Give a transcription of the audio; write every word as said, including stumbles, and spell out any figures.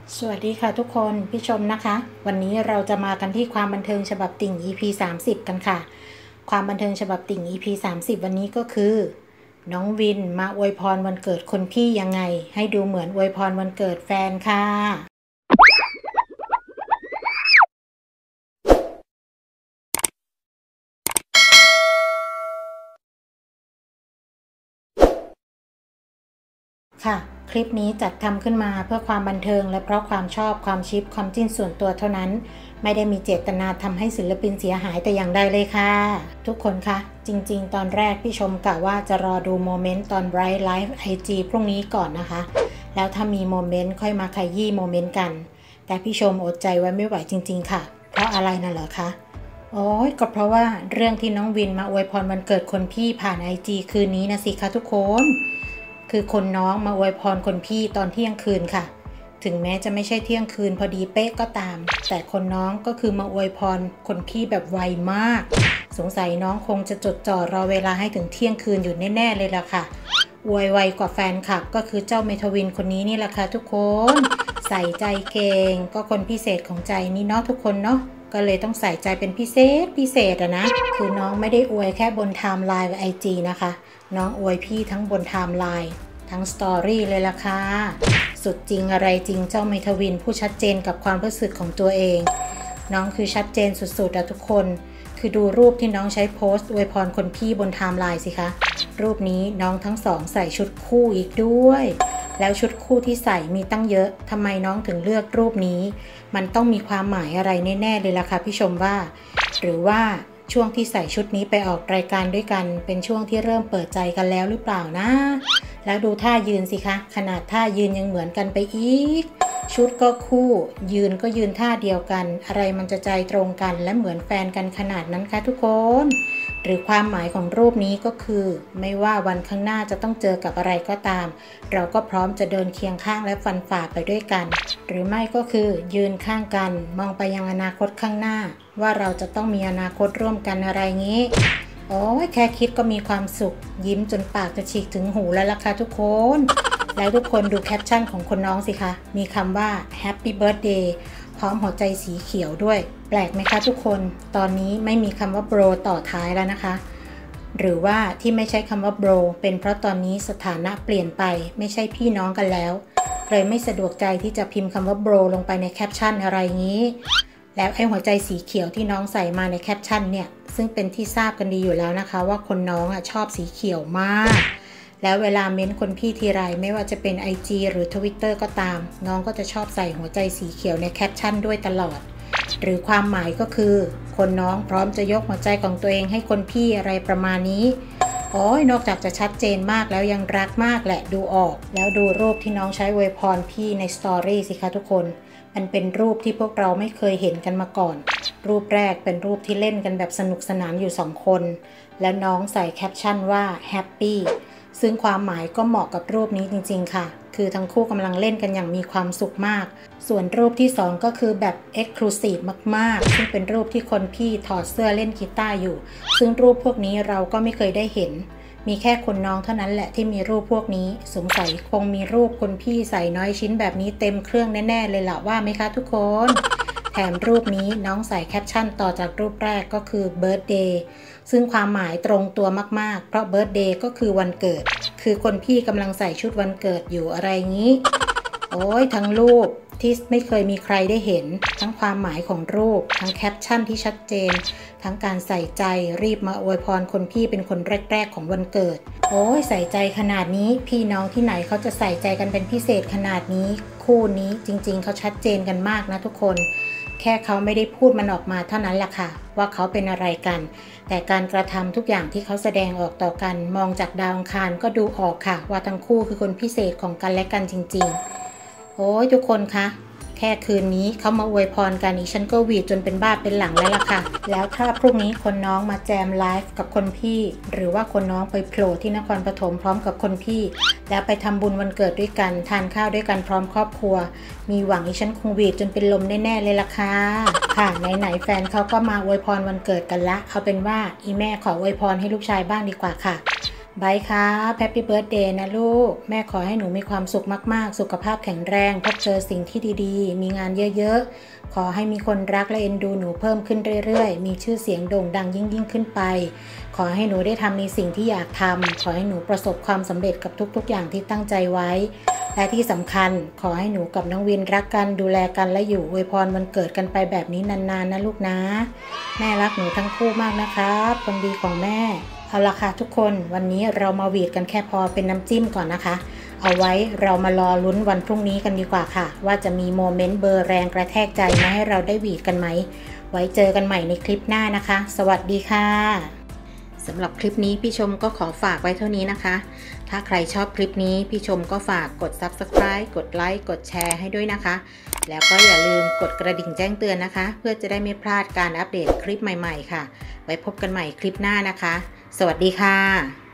สวัสดีค่ะทุกคนพี่ชมนะคะวันนี้เราจะมากันที่ความบันเทิงฉบับติ่ง อี พี สามสิบกันค่ะความบันเทิงฉบับติ่ง อี พี สามสิบวันนี้ก็คือน้องวินมาอวยพรวันเกิดคนพี่ยังไงให้ดูเหมือนอวยพรวันเกิดแฟนค่ะค่ะคลิปนี้จัดทำขึ้นมาเพื่อความบันเทิงและเพราะความชอบความชิปความจิ้นส่วนตัวเท่านั้นไม่ได้มีเจตนาทำให้ศิลปินเสียหายแต่อย่างใดเลยค่ะทุกคนคะจริงๆตอนแรกพี่ชมกะว่าจะรอดูโมเมนต์ตอน Bright Live ไอ จี พรุ่งนี้ก่อนนะคะแล้วถ้ามีโมเมนต์ค่อยมาขยี้โมเมนต์กันแต่พี่ชมอดใจไว้ไม่ไหวจริงๆค่ะเพราะอะไรน่ะเหรอคะโอ้ยก็เพราะว่าเรื่องที่น้องวินมาอวยพรวันเกิดคนพี่ผ่าน ไอ จี คืนนี้นะสิคะทุกคนคือคนน้องมาอวยพรคนพี่ตอนเที่ยงคืนค่ะถึงแม้จะไม่ใช่เที่ยงคืนพอดีเป๊ะก็ตามแต่คนน้องก็คือมาอวยพรคนพี่แบบไวมากสงสัยน้องคงจะจดจ่อรอเวลาให้ถึงเที่ยงคืนอยู่แน่ๆเลยล่ะค่ะอวยไวกว่าแฟนคลับก็คือเจ้าเมทวินคนนี้นี่แหละค่ะทุกคนใส่ใจเก่งก็คนพิเศษของใจนี่เนาะทุกคนเนาะก็เลยต้องใส่ใจเป็นพิเศษพิเศษอะนะคือน้องไม่ได้อวยแค่บนไทม์ไลน์ไอจีนะคะน้องอวยพี่ทั้งบนไทม์ไลน์ทั้งสตอรี่เลยล่ะค่ะสุดจริงอะไรจริงเจ้าเมทวินผู้ชัดเจนกับความรู้สึกของตัวเองน้องคือชัดเจนสุดๆอะทุกคนคือดูรูปที่น้องใช้โพสต์อวยพรคนพี่บนไทม์ไลน์สิคะรูปนี้น้องทั้งสองใส่ชุดคู่อีกด้วยแล้วชุดคู่ที่ใส่มีตั้งเยอะทำไมน้องถึงเลือกรูปนี้มันต้องมีความหมายอะไรแน่ๆเลยล่ะค่ะพี่ชมว่าหรือว่าช่วงที่ใส่ชุดนี้ไปออกรายการด้วยกันเป็นช่วงที่เริ่มเปิดใจกันแล้วหรือเปล่านะแล้วดูท่ายืนสิคะขนาดท่ายืนยังเหมือนกันไปอีกชุดก็คู่ยืนก็ยืนท่าเดียวกันอะไรมันจะใจตรงกันและเหมือนแฟนกันขนาดนั้นคะทุกคนหรือความหมายของรูปนี้ก็คือไม่ว่าวันข้างหน้าจะต้องเจอกับอะไรก็ตามเราก็พร้อมจะเดินเคียงข้างและฟันฝ่าไปด้วยกันหรือไม่ก็คือยืนข้างกันมองไปยังอนาคตข้างหน้าว่าเราจะต้องมีอนาคตร่วมกันอะไรงี้โอ้ยแค่คิดก็มีความสุขยิ้มจนปากจะฉีกถึงหูแล้วล่ะค่ะทุกคนแล้วทุกคนดูแคปชั่นของคนน้องสิคะมีคำว่า Happy Birthday พร้อมหัวใจสีเขียวด้วยแปลกไหมคะทุกคนตอนนี้ไม่มีคำว่า bro ต่อท้ายแล้วนะคะหรือว่าที่ไม่ใช้คำว่า bro เป็นเพราะตอนนี้สถานะเปลี่ยนไปไม่ใช่พี่น้องกันแล้วเลยไม่สะดวกใจที่จะพิมพ์คำว่า bro ลงไปในแคปชั่นอะไรงี้แล้วไอ้หัวใจสีเขียวที่น้องใส่มาในแคปชั่นเนี่ยซึ่งเป็นที่ทราบกันดีอยู่แล้วนะคะว่าคนน้องอ่ะชอบสีเขียวมากแล้วเวลาเม้นคนพี่ทีไรไม่ว่าจะเป็น ไอ จี หรือ ทวิตเตอร์ ก็ตามน้องก็จะชอบใส่หัวใจสีเขียวในแคปชั่นด้วยตลอดหรือความหมายก็คือคนน้องพร้อมจะยกหัวใจของตัวเองให้คนพี่อะไรประมาณนี้โอ้ยนอกจากจะชัดเจนมากแล้วยังรักมากแหละดูออกแล้วดูรูปที่น้องใช้อวยพรพี่ในสตอรี่สิคะทุกคนมันเป็นรูปที่พวกเราไม่เคยเห็นกันมาก่อนรูปแรกเป็นรูปที่เล่นกันแบบสนุกสนานอยู่สองคนและน้องใส่แคปชั่นว่าแฮปปี้ซึ่งความหมายก็เหมาะกับรูปนี้จริงๆค่ะคือทั้งคู่กำลังเล่นกันอย่างมีความสุขมากส่วนรูปที่สองก็คือแบบ Exclusive มากๆซึ่งเป็นรูปที่คนพี่ถอดเสื้อเล่นกีตาร์อยู่ซึ่งรูปพวกนี้เราก็ไม่เคยได้เห็นมีแค่คนน้องเท่านั้นแหละที่มีรูปพวกนี้สงสัยคงมีรูปคนพี่ใส่น้อยชิ้นแบบนี้เต็มเครื่องแน่ๆเลยล่ะว่าไหมคะทุกคนแถมรูปนี้น้องใส่แคปชั่นต่อจากรูปแรกก็คือ Birthday ซึ่งความหมายตรงตัวมากๆเพราะ Birthday ก็คือวันเกิดคือคนพี่กำลังใส่ชุดวันเกิดอยู่อะไรงี้โอ้ยทั้งรูปที่ไม่เคยมีใครได้เห็นทั้งความหมายของรูปทั้งแคปชั่นที่ชัดเจนทั้งการใส่ใจรีบมาอวยพรคนพี่เป็นคนแรกๆของวันเกิดโอ้ยใส่ใจขนาดนี้พี่น้องที่ไหนเขาจะใส่ใจกันเป็นพิเศษขนาดนี้คู่นี้จริงๆเขาชัดเจนกันมากนะทุกคนแค่เขาไม่ได้พูดมันออกมาเท่านั้นแหละค่ะว่าเขาเป็นอะไรกันแต่การกระทำทุกอย่างที่เขาแสดงออกต่อกันมองจากดาวอังคารก็ดูออกค่ะว่าทั้งคู่คือคนพิเศษของกันและกันจริงๆโอ้ยทุกคนคะแค่คืนนี้เขามาอวยพรกันอีฉันก็หวีดจนเป็นบ้าเป็นหลังแล้วล่ะค่ะแล้วถ้าพรุ่งนี้คนน้องมาแจมไลฟ์กับคนพี่หรือว่าคนน้องไปโผล่ที่นครปฐมพร้อมกับคนพี่แล้วไปทำบุญวันเกิดด้วยกันทานข้าวด้วยกันพร้อมครอบครัวมีหวังอีฉันคงหวีดจนเป็นลมแน่ๆเลยล่ะค่ะค่ะไหนๆแฟนเขาก็มาอวยพรวันเกิดกันละเอาเป็นว่าอีแม่ขออวยพรให้ลูกชายบ้างดีกว่าค่ะบายครับแฮปปี้เบิร์ธเดย์นะลูกแม่ขอให้หนูมีความสุขมากๆสุขภาพแข็งแรงพบเจอสิ่งที่ดีๆมีงานเยอะๆขอให้มีคนรักและเอ็นดูหนูเพิ่มขึ้นเรื่อยๆมีชื่อเสียงโด่งดังยิ่งๆขึ้นไปขอให้หนูได้ทำในสิ่งที่อยากทำขอให้หนูประสบความสำเร็จกับทุกๆอย่างที่ตั้งใจไว้และที่สำคัญขอให้หนูกับน้องวินรักกันดูแลกันและอยู่อวยพรวันเกิดกันไปแบบนี้นานๆนะลูกนะแม่รักหนูทั้งคู่มากนะครับคนดีของแม่เอาละค่ะทุกคนวันนี้เรามาหวีดกันแค่พอเป็นน้ำจิ้มก่อนนะคะเอาไว้เรามารอลุ้นวันพรุ่งนี้กันดีกว่าค่ะว่าจะมีโมเมนต์เบอร์แรงกระแทกใจมาให้เราได้หวีดกันไหมไว้เจอกันใหม่ในคลิปหน้านะคะสวัสดีค่ะสำหรับคลิปนี้พี่ชมก็ขอฝากไว้เท่านี้นะคะถ้าใครชอบคลิปนี้พี่ชมก็ฝากกด ซับสไครบ์ กดไลค์กดแชร์ให้ด้วยนะคะแล้วก็อย่าลืมกดกระดิ่งแจ้งเตือนนะคะเพื่อจะได้ไม่พลาดการอัปเดตคลิปใหม่ๆค่ะไว้พบกันใหม่คลิปหน้านะคะสวัสดีค่ะ